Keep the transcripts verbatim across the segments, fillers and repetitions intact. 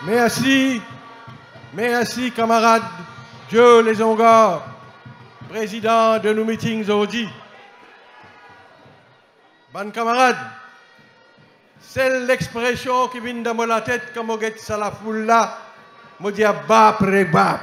Merci, merci camarades Joe Lesonga, président de nos meetings aujourd'hui. Bonne camarade, c'est l'expression qui vient dans la tête quand on get ça la foule là, je dis bap re bap.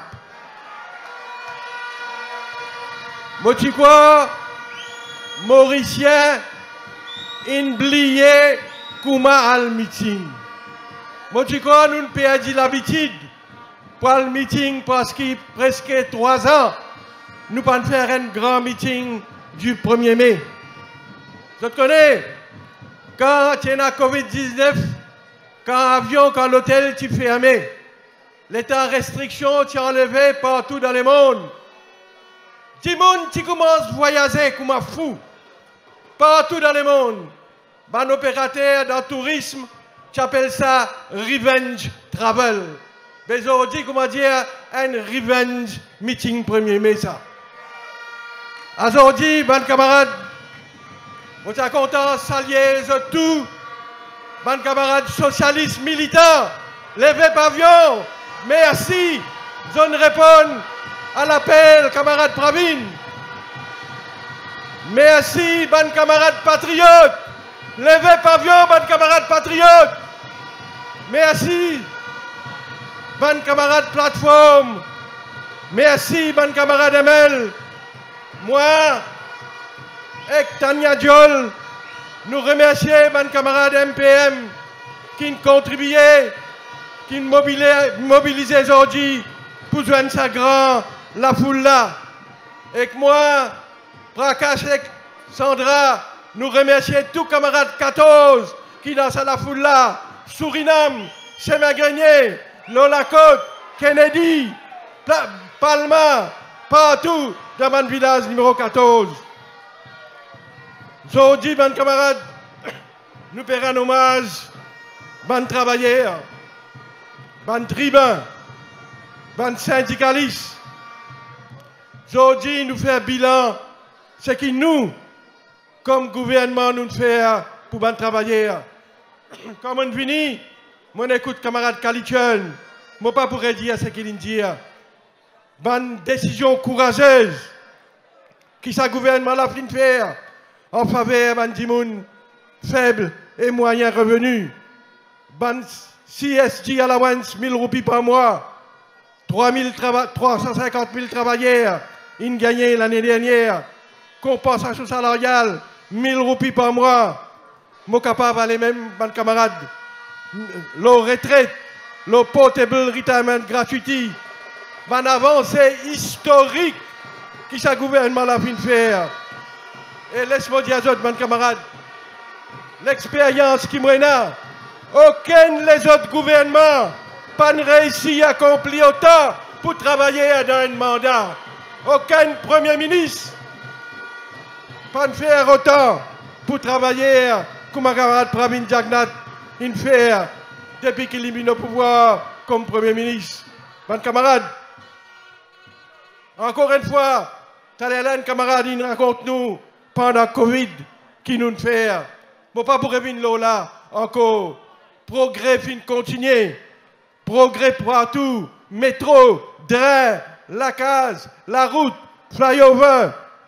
Je dis quoi, Mauricien, inblié, Kouma al meeting. Je dis quoi, nous ne pouvons pas l'habitude pour le meeting parce qu'il y a presque trois ans, nous pas faire un grand meeting du premier mai. Je te connais, quand tu es à Covid dix-neuf, quand l'avion, quand l'hôtel, tu fermé, l'état restriction, tu es enlevé partout dans le monde. Tout le monde, tu commences à voyager comme un fou, partout dans le monde. Un opérateur dans le tourisme, tu appelles ça revenge travel. Mais aujourd'hui, comment dire, un revenge meeting premier mai, ça. Aujourd'hui, bonnes camarades, on est content de saluer tout, bonnes camarades socialistes militants, levez pavillon, merci, je réponds à l'appel, camarades Pravin. Merci, bonnes camarades patriotes, levez pavillon, bonnes camarades patriotes. Merci, bonnes camarades plateforme. Merci, bonnes camarades M L. Moi, et Tania Diol, nous remercions bonnes camarades M P M qui ont contribué, qui ont mobilisé aujourd'hui pour joindre sa grand la foule là. Et que moi, Prakash et Sandra, nous remercions tous camarades quatorze qui dansent à la foule là. Suriname, Chemin-Grenier, Lola Côte, Kennedy, Palma, partout dans mon village numéro quatorze. Aujourd'hui, mes camarades, nous paierons un hommage, mes travailleurs, mes tribuns, mes syndicalistes. Aujourd'hui, nous faisons un bilan, ce qui nous, comme gouvernement, nous faisons pour les travailleurs. Comme on vient, mon écoute camarade Kalichun, je ne pas pourrais dire ce qu'il dit. Bonne décision courageuse qui ce gouvernement l'a fait faire en faveur de gens faibles et moyens revenus. Bonne C S G allowance mille roupies par mois, trois cent cinquante mille travailleurs, ils ont gagné l'année dernière. Compensation salariale, mille roupies par mois. Je suis capable d'aller même, mes camarades, la retraite, le portable retirement gratuity, une avancée historique qui ce gouvernement a fait faire. Et laisse-moi dire à mes camarades, l'expérience qui m'a aucun des autres gouvernements n'a réussi à accomplir autant pour travailler dans un mandat. Aucun Premier ministre n'a fait autant pour travailler comme ma camarade Pravin Jagnat, il fait depuis qu'il est mis au pouvoir comme Premier ministre. Mes camarades, encore une fois, Talélène, camarade, il raconte nous pendant Covid qui nous fait. Bon, pas pour revenir là, encore. Progrès fin continuer. Progrès partout. Métro, train, la case, la route, flyover.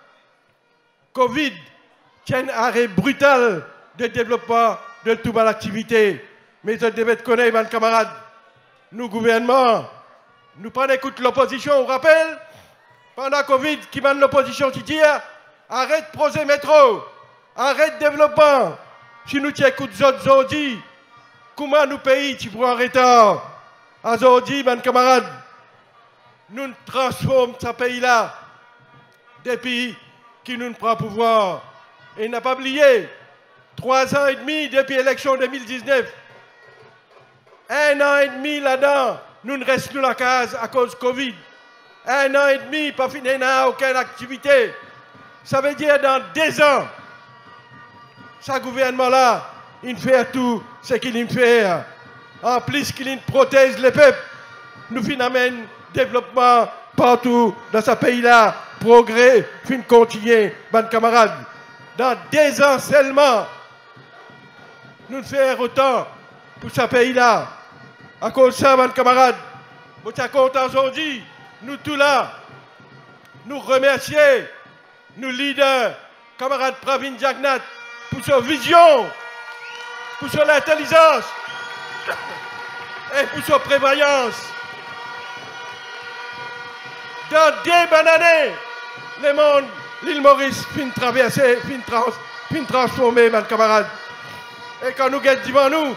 Covid, tient un arrêt brutal de développement de toute l'activité. Mais je devais connaître, mes camarades, nous, gouvernement, nous prenons écoute l'opposition, on rappelle, pendant Covid, qui mène l'opposition qui dit arrête projet métro, arrête développement. Si nous t'écoutons aujourd'hui, comment nous pays tu prends en retard? Aujourd'hui, mes camarades, nous transformons ce pays-là depuis qu'il nous prend pouvoir. Et n'a pas oublié, trois ans et demi depuis l'élection deux mille dix-neuf, un an et demi là-dedans, nous ne restons la case à cause de Covid. Un an et demi, pas fini, n'a aucune activité. Ça veut dire dans deux ans, ce gouvernement-là, il fait tout ce qu'il fait. En plus qu'il protège les peuples, nous finalement développement partout dans ce pays-là, progrès, fin continuer, mes camarades. Dans deux ans seulement, nous faisons autant pour ce pays-là. À cause de ça, mes camarades, nous sommes contents aujourd'hui, nous tous là, nous remercier, nos leaders, camarades Pravin Jagnnath, pour sa vision, pour son intelligence et pour sa prévoyance. Dans des bonnes années, le monde, l'île Maurice, fin traverser, fin, trans, fin transformer, mes camarades. Et quand nous guettons devant nous,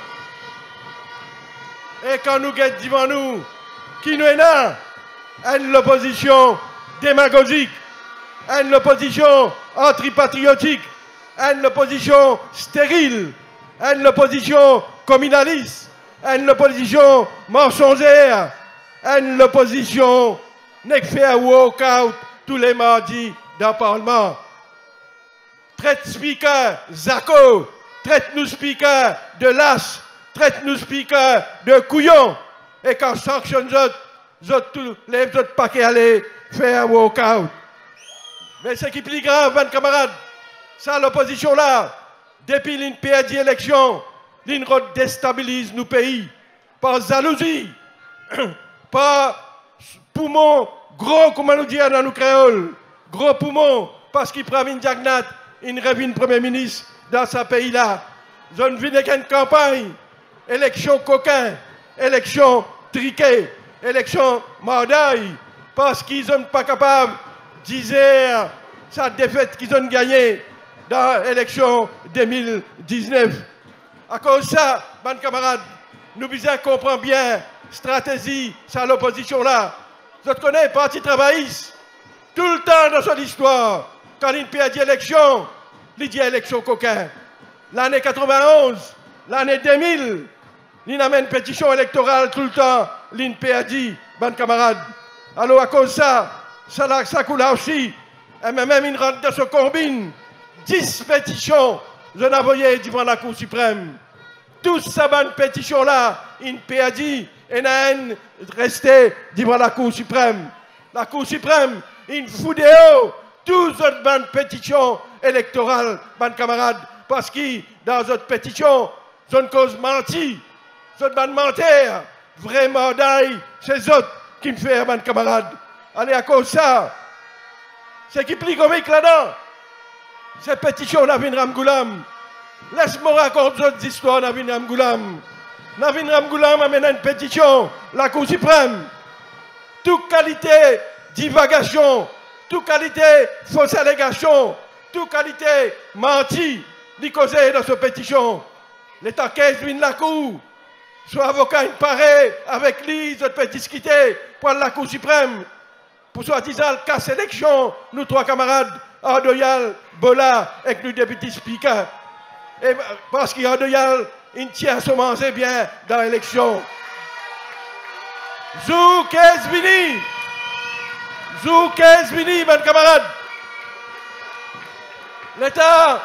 et quand nous guettons devant nous, qui nous est là, une opposition démagogique, une opposition antipatriotique, une opposition stérile, une opposition communaliste, une opposition mensongère, une opposition qui fait un walk-out tous les mardis dans le Parlement. Traite speaker Zako, traite nous speaker de lâche, traite nous speaker de couillon, et quand sanctionne les autres, les autres paquets aller faire un walk-out. Mais ce qui est plus grave, mes camarades, ça l'opposition là, depuis l'une perdue élection, l'une déstabilise nos pays par jalousie, par poumon gros, comme on nous dit dans nos créoles, gros poumon, parce qu'il prend une Jagnnath, il revient Premier ministre dans ce pays-là. Je ne vis qu'une campagne, élection coquin, élection triquée, élection mardaille, parce qu'ils ne sont pas capables de dire sa défaite qu'ils ont gagnée dans l'élection deux mille dix-neuf. À cause de ça, mes camarades, nous devons comprendre bien la stratégie sur l'opposition là. Vous connaissez le Parti travailliste. Tout le temps dans son histoire, quand il perd l'élection, il dit élection coquin. L'année quatre-vingt-onze, l'année deux mille, il amène une pétition électorale tout le temps, il perd, mes camarades. Alors à cause de ça, ça, ça coule aussi. Et même il rentre dans ce combine. dix pétitions, je n'ai envoyé devant la Cour suprême. Toutes ces bonnes pétitions-là, il perd et n'a resté devant la Cour suprême. La Cour suprême, il fout dehors toutes les bonnes pétitions électorales, mes camarades, parce que dans les autres pétitions, c'est une cause mentie, c'est une bonne menteur, vraiment d'ail, c'est eux qui me font, mes camarades. Allez, à cause de ça, ce qui est plus comique là-dedans, ces pétitions Navin Ramgoolam. Laisse-moi raconter d'autres histoires Navin Ramgoolam. Navin Ramgoolam amène une pétition, la Cour suprême. Toute qualité divagation, toute qualité fausse allégation, toute qualité menti, dit causé dans cette pétition. L'État quinze vient de la Cour. Soit avocat, il paraît avec lui, ils peut discuter pour la Cour suprême. Pour soi-disant casse élection, nous trois camarades, Ardoyal, Bola, et nous députés speaker. Et parce qu'Ardoyal, il tient à se manger bien dans l'élection. Zou quinze vini. Zou quinze vini, mes camarades. L'État,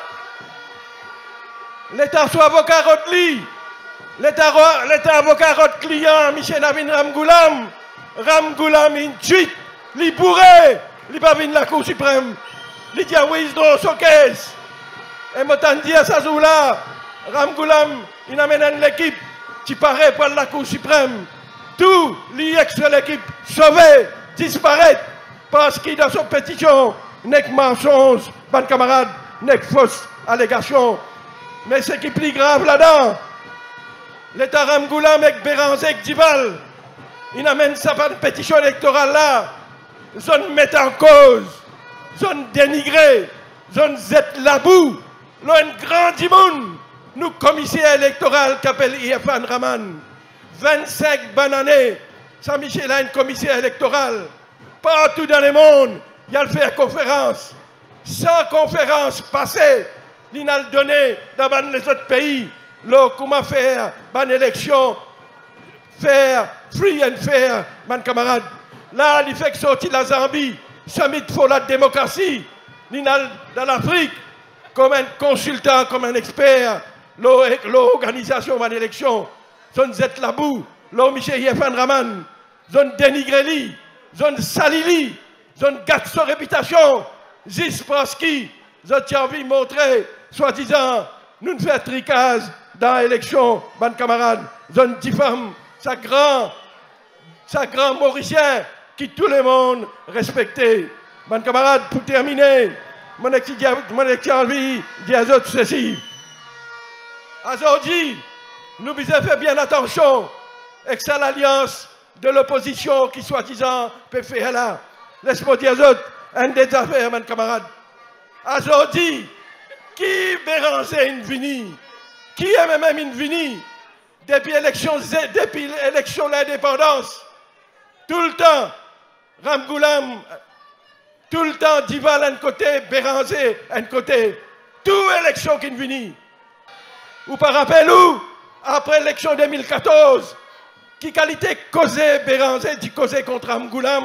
l'État soit avocat Rotli. L'État avocat Rot client, Michel Navin Ramgoolam. Ramgoolam, il tweet. Li bourré, li pas venu la Cour suprême, li dit oui, dans son caisse. Et m'entend dire à ça là, Ramgoolam, il amène l'équipe qui paraît pour la Cour suprême. Tout, li extrait l'équipe, sauvé, disparaît, parce qu'il dans son pétition, n'est que mensonge, mes camarades, n'est que fausse allégation. Mais ce qui est plus grave là-dedans, l'État Ramgoolam avec Béranger Dival, il amène sa pétition électorale là. Zone met en cause, zone dénigrée, zone zette la boue, l'un grand dimoun, nous commissaire électoral qu'appelle Irfan Raman. vingt-cinq bonnes années, Saint-Michel a une commissaire électorale. Partout dans le monde, il y a le fait conférence. Sans conférence passée, il a donné dans les autres pays, là, comment faire une élection, faire free and fair, mes camarades. Là, il fait sortir la Zambie, summit pour la démocratie, dans l'Afrique, comme un consultant, comme un expert, l'organisation de l'élection, zone Z la boue, l'eau Michel Irfan Raman, zone dénigré, zone salili, zone gâte sa réputation, juste parce qu'ils ont envie de montrer, soi-disant, nous ne faisons tricage dans l'élection, mes camarades, zone diffame sa grand, sa grand Mauricien, qui tout le monde respectait. Mon camarade, pour terminer, mon ex-envie dit autres ceci. Aujourd'hui, nous devons faire bien attention avec ça l'alliance de l'opposition qui, soi-disant, peut faire là. Laisse-moi dire autres, un des affaires, mon camarade. Aujourd'hui, qui Béranger Invini, qui est même Invini, depuis l'élection depuis l'élection de l'indépendance, tout le temps, Ramgoulam, tout le temps, Dival un côté, Béranger un côté, toute élection qui vient. Ou par rappel où, après l'élection deux mille quatorze, qui qualité causé Béranger dit causé contre Ramgoulam,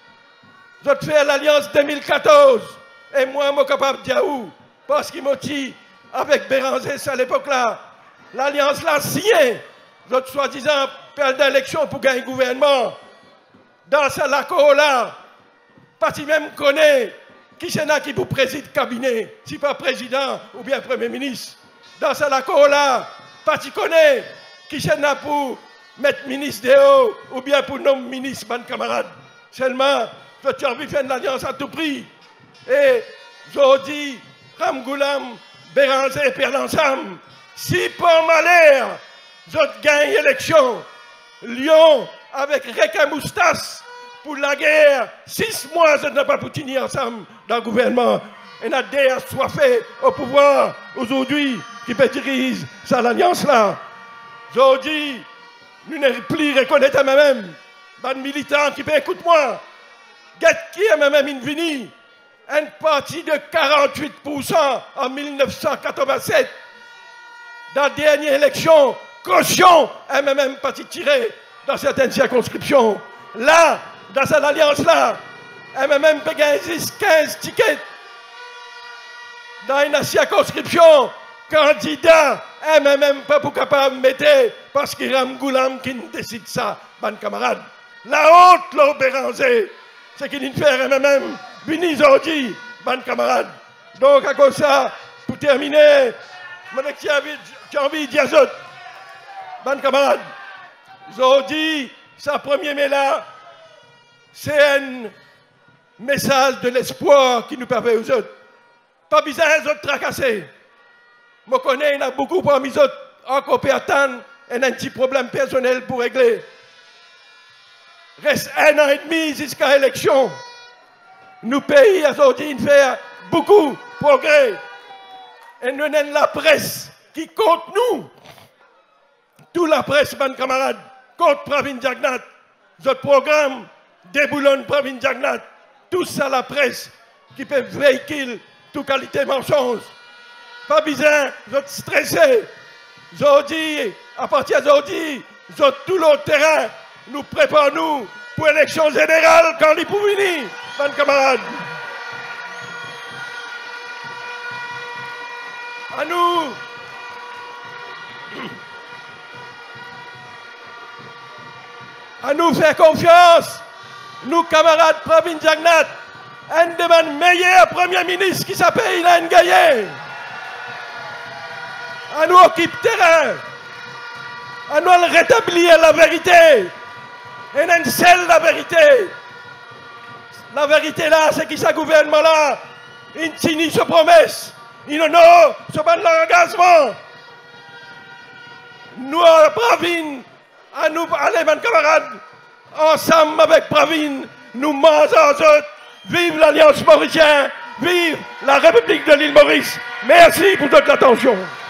j'ai fait l'alliance deux mille quatorze, et moi, je suis capable de dire où, parce qu'il m'a dit, avec Béranger, à l'époque-là, l'alliance l'a signé, j'ai soi-disant perdre l'élection pour gagner le gouvernement. Dans ce lac-là, parti même connaît qui c'est là qui vous préside le cabinet, si pas président ou bien premier ministre. Dans ce lac-là, parti connaît qui c'est là pour mettre ministre dehors ou bien pour nommer ministre, ban camarade. Seulement, je envie de faire l'alliance à tout prix. Et je dis, Ramgoulam, Béranger perd l'ensemble. Si par malheur, je gagne l'élection, Lyon, avec Reka Moustas, pour la guerre, six mois, je n'ai pas pu tenir ensemble dans le gouvernement. Et la D A soit fait au pouvoir aujourd'hui, qui peut diriger cette alliance-là. Je dis, nous ne plus reconnaître à moi-même, un militant qui peut écouter moi, qui est moi-même invini, un parti de quarante-huit pour cent en mille neuf cent quatre-vingt-sept. Dans la dernière élection, caution est même parti tiré dans certaines circonscriptions. Là, dans cette alliance-là, elle m'a même gagné quinze tickets. Dans une circonscription, candidat, elle m'a même pas pour capable de mettre parce qu'il y a Ramgoulam qui décide ça, ban camarade. La honte, là, Béranger, c'est qu'il ne fait même Vini aujourd'hui, ban camarade. Donc, à cause de ça, pour terminer, j'ai envie de dire ça, ban camarade. Aujourd'hui, sa première mais là, c'est un message de l'espoir qui nous permet aux autres. Pas besoin des autres tracasser. Je connais, il y en a beaucoup parmi les autres encore peut attendre et un petit problème personnel pour régler. Reste un an et demi jusqu'à l'élection. Nous pays aujourd'hui faire beaucoup de progrès. Et nous avons la presse qui compte nous. Toute la presse, mes camarades, contre Pravin Jagnat. Notre programme déboulonne Pravin Jagnat. Tout ça, la presse qui peut véhiculer toute qualité mensonge. Pas besoin de stresser. Aujourd'hui, à partir d'aujourd'hui, tout le terrain, nous préparons-nous pour l'élection générale quand il peut venir, mes camarades. À nous. À nous faire confiance, nous camarades Pravin Jagnat, un des meilleurs premiers ministres qui s'appelle Ilan Gaye. À nous occuper terrain, à nous rétablir la vérité, et une seule la vérité. La vérité là, c'est que ce gouvernement-là, il tient ses promesses, il honore ce bon engagement. Nous, Pravin, à nous, allez, mes camarades, ensemble avec Pravin, nous mangeons autres. Vive l'Alliance Mauricienne, vive la République de l'île Maurice. Merci pour toute l'attention.